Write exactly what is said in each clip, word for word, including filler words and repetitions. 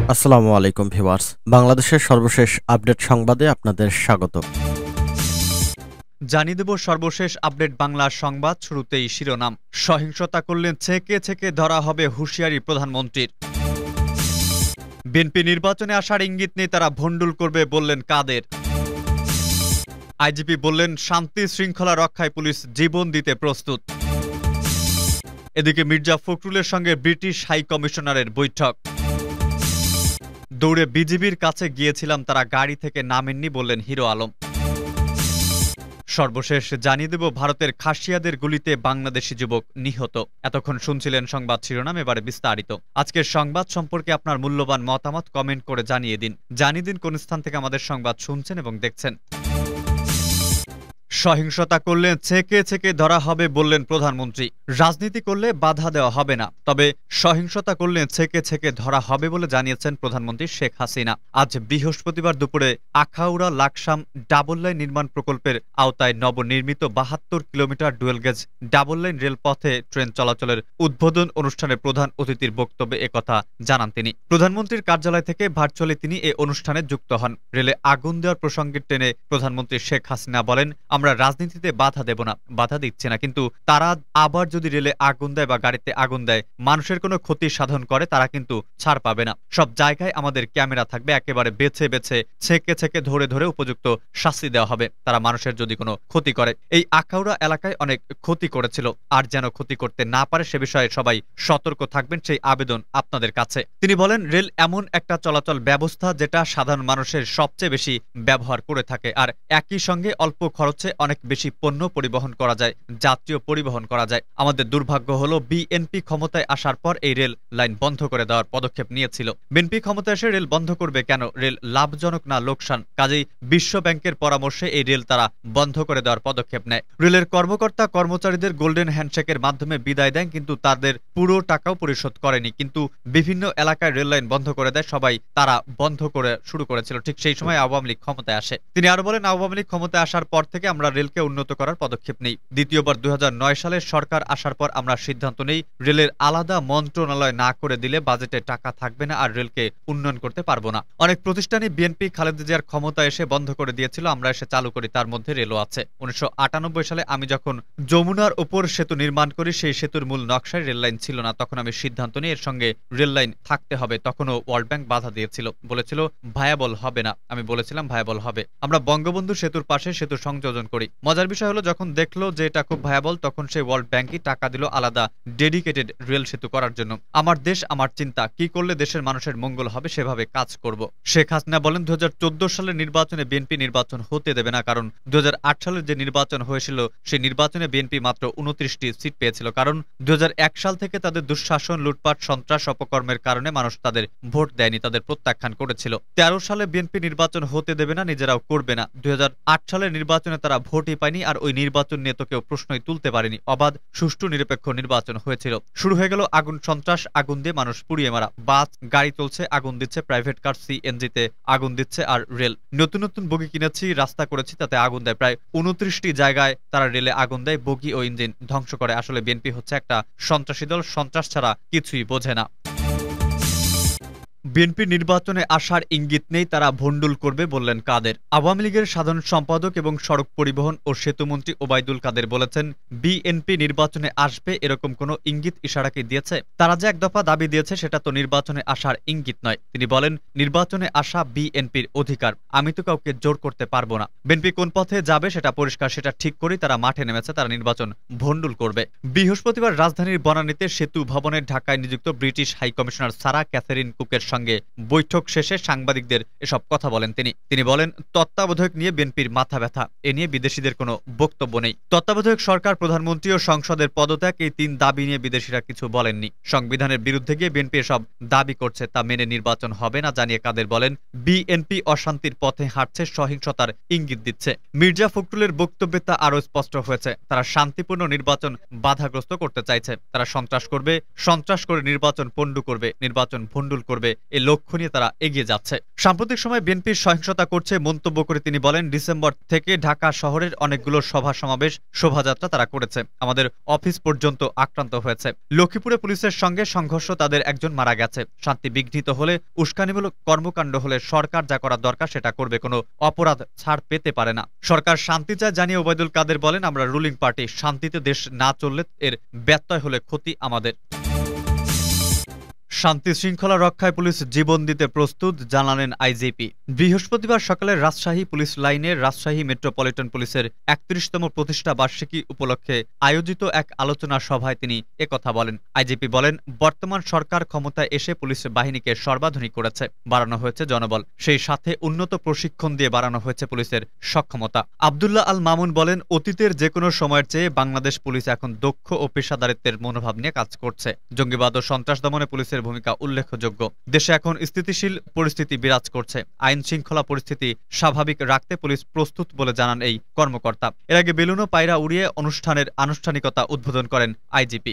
আসসালামু আলাইকুম ভিউয়ার্স, বাংলাদেশের সর্বশেষ আপডেট সংবাদে আপনাদের স্বাগত। জানিয়ে দেব সর্বশেষ আপডেট বাংলা সংবাদ। শুরুতেই শিরোনাম। সহিংসতা করলে ছেকে ছেকে ধরা হবে হুঁশিয়ারি প্রধানমন্ত্রীর। বিএনপি নির্বাচনে আসার ইঙ্গিত নেই, তারা ভণ্ডুল করবে বললেন কাদের। আইজিপি বললেন শান্তি শৃঙ্খলা রক্ষায় পুলিশ জীবন দিতে প্রস্তুত। এদিকে মির্জা ফখরুলের সঙ্গে ব্রিটিশ হাই কমিশনারের বৈঠক। দৌড়ে বিজিবির কাছে গিয়েছিলাম, তারা গাড়ি থেকে নামেননি বললেন হিরো আলম। সর্বশেষ জানিয়ে দেব ভারতের খাসিয়াদের গুলিতে বাংলাদেশি যুবক নিহত। এতক্ষণ শুনছিলেন সংবাদ শিরোনাম, এবারে বিস্তারিত। আজকের সংবাদ সম্পর্কে আপনার মূল্যবান মতামত কমেন্ট করে জানিয়ে দিন। জানিয়ে দিন কোন স্থান থেকে আমাদের সংবাদ শুনছেন এবং দেখছেন। সহিংসতা করলে ছেকে ছেকে ধরা হবে বললেন প্রধানমন্ত্রী। রাজনীতি করলে বাধা দেওয়া হবে না, তবে সহিংসতা করলে ছেকে ছেকে ধরা হবে বলে জানিয়েছেন প্রধানমন্ত্রী শেখ হাসিনা। আজ বৃহস্পতিবার দুপুরে আখাউড়া লাকসাম ডাবল লাইন নির্মাণ প্রকল্পের আওতায় নবনির্মিত বাহাত্তর kilometre dual gauge double line রেলপথে ট্রেন চলাচলের উদ্বোধন অনুষ্ঠানে প্রধান অতিথির বক্তব্যে একথা জানান তিনি। প্রধানমন্ত্রীর কার্যালয় থেকে ভার্চুয়ালি তিনি এ অনুষ্ঠানে যুক্ত হন। রেলে আগুন দেওয়ার প্রসঙ্গে টেনে প্রধানমন্ত্রী শেখ হাসিনা বলেন, আমরা রাজনীতিতে বাধা দেব না, বাধা দিচ্ছে না, কিন্তু তারা আবার যদি রেলে আগুন দেয় বা গাড়িতে আগুন দেয়, মানুষের কোনো ক্ষতি সাধন করে, তারা কিন্তু ছাড় পাবে না। সব জায়গায় আমাদের ক্যামেরা থাকবে, একেবারে বেছে বেছে ছেকে ছেকে ধরে ধরে উপযুক্ত শাস্তি দেওয়া হবে তারা মানুষের যদি কোনো ক্ষতি করে। এই আখাউড়া এলাকায় অনেক ক্ষতি করেছিল, আর যেন ক্ষতি করতে না পারে সে বিষয়ে সবাই সতর্ক থাকবেন, সেই আবেদন আপনাদের কাছে। তিনি বলেন, রেল এমন একটা চলাচল ব্যবস্থা যেটা সাধারণ মানুষের সবচেয়ে বেশি ব্যবহার করে থাকে, আর একই সঙ্গে অল্প খরচে অনেক বেশি পণ্য পরিবহন করা যায়, যাত্রীয় পরিবহন করা যায়। আমাদের দুর্ভাগ্য হলো বিএনপি ক্ষমতায় আসার পর এই রেল লাইন বন্ধ করে দেওয়ার পদক্ষেপ নিয়েছিল। বিএনপি ক্ষমতায় এসে রেল বন্ধ করবে কেন? রেল লাভজনক না লোকসান? কাজেই বিশ্ব ব্যাংকের পরামর্শে এই রেল তারা বন্ধ করে দেওয়ার পদক্ষেপ নেয়। রেলের কর্মকর্তা কর্মচারীদের গোল্ডেন হ্যান্ডশেকের মাধ্যমে বিদায় দেন, কিন্তু তাদের পুরো টাকাও পরিশোধ করেনি। কিন্তু বিভিন্ন এলাকায় রেল লাইন বন্ধ করে দেয়, সবাই তারা বন্ধ করে শুরু করেছিল। ঠিক সেই সময় আওয়ামী লীগ ক্ষমতায় আসে। তিনি আরো বলেন, আওয়ামী লীগ ক্ষমতায় আসার পর থেকে আমরা রেলকে উন্নত করার পদক্ষেপ নেই। দ্বিতীয়বার দুই হাজার নয় সালে সরকার আসার পর আমরা সিদ্ধান্ত নেই, রেলের আলাদা মন্ত্রণালয় না করে দিলে বাজেটে টাকা থাকবে না, আর রেলকে উন্নয়ন করতে পারবো না। অনেক প্রতিষ্ঠানই বিএনপি খালেদা জিয়ার ক্ষমতা এসে বন্ধ করে দিয়েছিল, আমরা এসে চালু করি, তার মধ্যে রেলও আছে। উনিশশো আটানব্বই সালে আমি যখন যমুনার উপর সেতু নির্মাণ করি, সেই সেতুর মূল নকশায় রেল লাইন ছিল না। তখন আমি সিদ্ধান্ত নিই এর সঙ্গে রেল লাইন থাকতে হবে। তখনও ওয়ার্ল্ড ব্যাংক বাধা দিয়েছিল, বলেছিল ভায়াবল হবে না। আমি বলেছিলাম ভায়াবল হবে। আমরা বঙ্গবন্ধু সেতুর পাশে সেতু সংযোজন করি। মজার বিষয় হলো, যখন দেখলো যে এটা খুব ভায়াবল, তখন সেই ওয়ার্ল্ড ব্যাংকই টাকা দিল আলাদা ডেডিকেটেড রেল সেতু করার জন্য। আমার দেশ আমার চিন্তা, কি করলে দেশের মানুষের মঙ্গল হবে সেভাবে কাজ করব। শেখ হাসিনা বলেন, দু হাজার চোদ্দ সালের নির্বাচনে বিএনপি নির্বাচন হতে দেবে না, কারণ দু হাজার আট সালের যে নির্বাচন হয়েছিল সেই নির্বাচনে বিএনপি মাত্র উনত্রিশটি সিট পেয়েছিল। কারণ দু হাজার এক সাল থেকে তাদের দুঃশাসন, লুটপাট, সন্ত্রাস, অপকর্মের কারণে মানুষ তাদের ভোট দেয়নি, তাদের প্রত্যাখ্যান করেছিল। তেরো সালে বিএনপি নির্বাচন হতে দেবে না, নিজেরাও করবে না। দুই হাজার আট সালের নির্বাচনে তারা ভোটই পায়নি, আর ওই নির্বাচন নিয়ে তো কেউ প্রশ্নই তুলতে পারেনি। অবাধ, সুষ্ঠু, নিরপেক্ষ নির্বাচন হয়েছিল। শুরু হয়ে গেল আগুন, সন্ত্রাস, আগুন দিয়ে মানুষ পুড়িয়ে মারা। বাস, গাড়ি চলছে, আগুন দিচ্ছে, প্রাইভেট কার, সিএনজিতে আগুন দিচ্ছে, আর রেল। নতুন নতুন বগি কিনেছি, রাস্তা করেছি, তাতে আগুন দেয়। প্রায় উনত্রিশটি জায়গায় তারা রেলে আগুন দেয়, বগি ও ইঞ্জিন ধ্বংস করে। আসলে বিএনপি হচ্ছে একটা সন্ত্রাসী দল, সন্ত্রাস ছাড়া কিছুই বোঝে না। বিএনপি নির্বাচনে আসার ইঙ্গিত নেই, তারা ভণ্ডুল করবে বললেন কাদের। আওয়ামী লীগের সাধারণ সম্পাদক এবং সড়ক পরিবহন ও সেতুমন্ত্রী ওবায়দুল কাদের বলেছেন, বিএনপি নির্বাচনে আসবে এরকম কোনো ইঙ্গিত ইশারা কি দিয়েছে? তারা যে এক দফা দাবি দিয়েছে সেটা তো নির্বাচনে আসার ইঙ্গিত নয়। তিনি বলেন, নির্বাচনে আসা বিএনপির অধিকার, আমি তো কাউকে জোর করতে পারবো না। বিএনপি কোন পথে যাবে সেটা পরিষ্কার, সেটা ঠিক করেই তারা মাঠে নেমেছে, তারা নির্বাচন ভণ্ডুল করবে। বৃহস্পতিবার রাজধানীর বনানীতে সেতু ভবনের ঢাকায় নিযুক্ত British high commissioner Sarah Catherine কুকের সঙ্গে বৈঠক শেষে সাংবাদিকদের এসব কথা বলেন তিনি। তিনি বলেন, তত্ত্বাবধায়ক নিয়ে বিএনপির মাথা ব্যথা, এ নিয়ে বিদেশিদের কোনো বক্তব্য নেই। তত্ত্বাবধায়ক সরকার, প্রধানমন্ত্রী ও সংসদের পদত্যাগ, এই তিন দাবি নিয়ে বিদেশিরা কিছু বলেননি। সংবিধানের বিরুদ্ধে গিয়ে বিএনপি এসব দাবি করছে, তা মেনে নির্বাচন হবে না জানিয়ে কাদের বলেন, বিএনপি অশান্তির পথে হাঁটছে, সহিংসতার ইঙ্গিত দিচ্ছে। মির্জা ফখরুলের বক্তব্যে তা আরো স্পষ্ট হয়েছে। তারা শান্তিপূর্ণ নির্বাচন বাধাগ্রস্ত করতে চাইছে, তারা সন্ত্রাস করবে, সন্ত্রাস করে নির্বাচন পণ্ডু করবে, নির্বাচন ভণ্ডুল করবে, এই লক্ষ্য নিয়ে তারা এগিয়ে যাচ্ছে। সাম্প্রতিক সময়ে বিএনপি সহিংসতা করছে মন্তব্য করে তিনি বলেন, ডিসেম্বর থেকে ঢাকা শহরের অনেকগুলো সভা সমাবেশ শোভাযাত্রা তারা করেছে, আমাদের অফিস পর্যন্ত আক্রান্ত হয়েছে। লক্ষ্মীপুরে পুলিশের সঙ্গে সংঘর্ষ, তাদের একজন মারা গেছে। শান্তি বিঘ্নিত হলে, উস্কানিমূলক কর্মকাণ্ড হলে সরকার যা করা দরকার সেটা করবে, কোনো অপরাধ ছাড় পেতে পারে না। সরকার শান্তি চায় জানিয়ে ওবায়দুল কাদের বলেন, আমরা রুলিং পার্টি, শান্তিতে দেশ না চললে এর ব্যত্যয় হলে ক্ষতি আমাদের। শান্তি শৃঙ্খলা রক্ষায় পুলিশ জীবন দিতে প্রস্তুত, জানালেন আইজিপি। বৃহস্পতিবার সকালে রাজশাহী পুলিশ লাইনের রাজশাহী মেট্রোপলিটন পুলিশের একত্রিশতম প্রতিষ্ঠা বার্ষিকী উপলক্ষে আয়োজিত এক আলোচনা সভায় তিনি একথা বলেন। আইজিপি বলেন, বর্তমান সরকার ক্ষমতায় এসে পুলিশ বাহিনীকে সর্বাধুনিক করেছে, বাড়ানো হয়েছে জনবল, সেই সাথে উন্নত প্রশিক্ষণ দিয়ে বাড়ানো হয়েছে পুলিশের সক্ষমতা। আব্দুল্লাহ আল মামুন বলেন, অতীতের যে কোনো সময়ের চেয়ে বাংলাদেশ পুলিশ এখন দক্ষ ও পেশাদারিত্বের মনোভাব নিয়ে কাজ করছে। জঙ্গিবাদ ও সন্ত্রাস দমনে পুলিশের ভূমিকা উল্লেখযোগ্য। দেশে এখন স্থিতিশীল পরিস্থিতি বিরাজ করছে, আইন শৃঙ্খলা পরিস্থিতি স্বাভাবিক রাখতে পুলিশ প্রস্তুত বলে জানান এই কর্মকর্তা। এর আগে বেলুন ও পায়রা উড়িয়ে অনুষ্ঠানের আনুষ্ঠানিকতা উদ্বোধন করেন আইজিপি।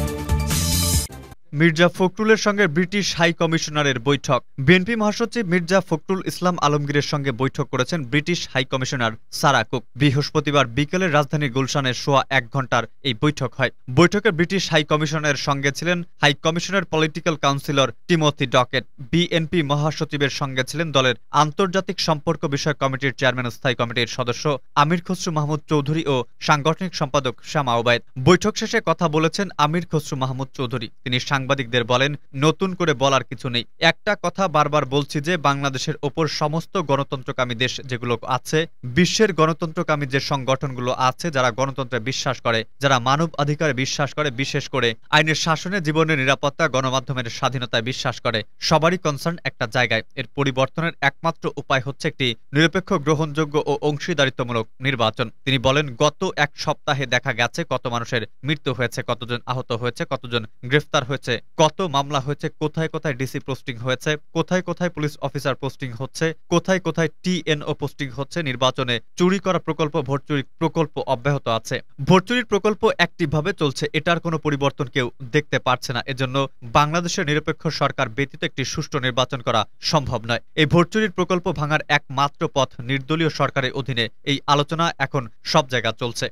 মির্জা ফখরুলের সঙ্গে ব্রিটিশ হাই কমিশনারের বৈঠক। বিএনপি মহাসচিব মির্জা ফখরুল ইসলাম আলমগীরের সঙ্গে বৈঠক করেছেন British high commissioner Sarah Cook. বৃহস্পতিবার বিকেলে রাজধানীর গুলশানের সোয়া এক ঘন্টার এই বৈঠক হয়। বৈঠকে ব্রিটিশ হাই কমিশনারের সঙ্গে ছিলেন high commissioner political councillor Timothy Duckett. BNP মহাসচিবের সঙ্গে ছিলেন দলের আন্তর্জাতিক সম্পর্ক বিষয়ক কমিটির চেয়ারম্যান স্থায়ী কমিটির সদস্য আমির খসরু মাহমুদ চৌধুরী ও সাংগঠনিক সম্পাদক শামা ওবায়দ। বৈঠক শেষে কথা বলেছেন আমির খসরু মাহমুদ চৌধুরী। তিনি সাংবাদিকদের বলেন, নতুন করে বলার কিছু নেই, একটা কথা বারবার বলছি যে বাংলাদেশের ওপর সমস্ত গণতন্ত্রকামী দেশ যেগুলো আছে, বিশ্বের গণতন্ত্রকামী যে সংগঠনগুলো আছে, যারা গণতন্ত্রে বিশ্বাস করে, যারা মানব অধিকারে বিশ্বাস করে, বিশেষ করে আইনের শাসনে, জীবনের নিরাপত্তা, গণমাধ্যমের স্বাধীনতায় বিশ্বাস করে, সবারই কনসার্ন একটা জায়গায়। এর পরিবর্তনের একমাত্র উপায় হচ্ছে একটি নিরপেক্ষ, গ্রহণযোগ্য ও অংশীদারিত্বমূলক নির্বাচন। তিনি বলেন, গত এক সপ্তাহে দেখা গেছে কত মানুষের মৃত্যু হয়েছে, কতজন আহত হয়েছে, কতজন গ্রেফতার হয়েছে, কত মামলা হয়েছে, কোথায় কোথায় ডিসি পোস্টিং হয়েছে, কোথায় কোথায় পুলিশ অফিসার পোস্টিং হচ্ছে, কোথায় কোথায় টিএনও পোস্টিং হচ্ছে। নির্বাচনে চুরি করা প্রকল্প, ভোট চুরি প্রকল্প অব্যাহত আছে। ভোট চুরির প্রকল্প অ্যাক্টিভভাবে চলছে, এটার কোনো পরিবর্তন কেউ দেখতে পারছে না। এজন্য বাংলাদেশের নিরপেক্ষ সরকার ব্যতীত একটি সুষ্ঠু নির্বাচন করা সম্ভব নয়। এই ভোট চুরির প্রকল্প ভাঙার একমাত্র পথ নির্দলীয় সরকারের অধীনে এই আলোচনা এখন সব জায়গা চলছে।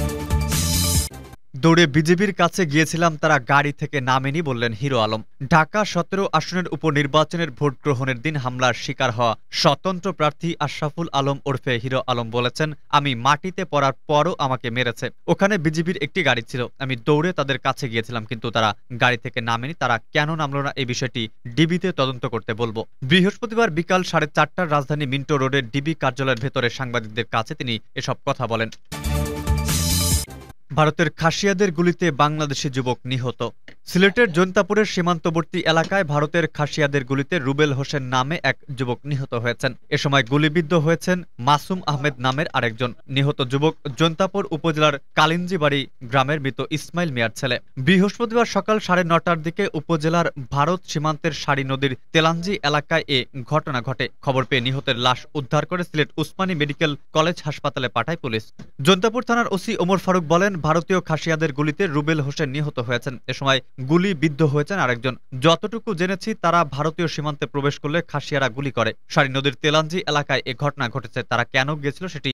দৌড়ে বিজেপির কাছে গিয়েছিলাম, তারা গাড়ি থেকে নামেনি, বললেন হিরো আলম। ঢাকা সতেরো আসনের উপনির্বাচনের ভোট গ্রহণের দিন হামলার শিকার হওয়া স্বতন্ত্র প্রার্থী আশরাফুল আলম ওরফে হিরো আলম বলেছেন, আমি মাটিতে পড়ার পরও আমাকে মেরেছে। ওখানে বিজেপির একটি গাড়ি ছিল, আমি দৌড়ে তাদের কাছে গিয়েছিলাম, কিন্তু তারা গাড়ি থেকে নামেনি। তারা কেন নামলো না এই বিষয়টি ডিবিতে তদন্ত করতে বলবো। বৃহস্পতিবার বিকাল সাড়ে চারটার রাজধানী মিন্টো রোডের ডিবি কার্যালয়ের ভেতরে সাংবাদিকদের কাছে তিনি এসব কথা বলেন। ভারতের খাসিয়াদের গুলিতে বাংলাদেশি যুবক নিহত। সিলেটের জৈন্তাপুরের সীমান্তবর্তী এলাকায় ভারতের খাসিয়াদের গুলিতে রুবেল হোসেন নামে এক যুবক নিহত হয়েছেন। এ সময় গুলিবিদ্ধ হয়েছেন মাসুম আহমেদ নামের আরেকজন। নিহত যুবক জৈন্তাপুর উপজেলার কালিঞ্জিবাড়ি গ্রামের মৃত ইসমাইল মিয়ার ছেলে। বৃহস্পতিবার সকাল সাড়ে নটার দিকে উপজেলার ভারত সীমান্তের সারি নদীর তেলাঞ্জি এলাকায় এ ঘটনা ঘটে। খবর পেয়ে নিহতের লাশ উদ্ধার করে সিলেট উসমানী মেডিকেল কলেজ হাসপাতালে পাঠায় পুলিশ। জৈন্তাপুর থানার ওসি ওমর ফারুক বলেন, ভারতীয় খাসিয়াদের গুলিতে রুবেল হোসেন নিহত হয়েছেন। এ সময় গুলি বিদ্ধ হয়েছেন আরেকজন। যতটুকু জেনেছি, তারা ভারতীয় সীমান্তে প্রবেশ করলে খাসিয়ারা গুলি করে। সারি নদীর তেলাঞ্জি এলাকায় এ ঘটনা ঘটেছে। তারা কেন গিয়েছিল সেটি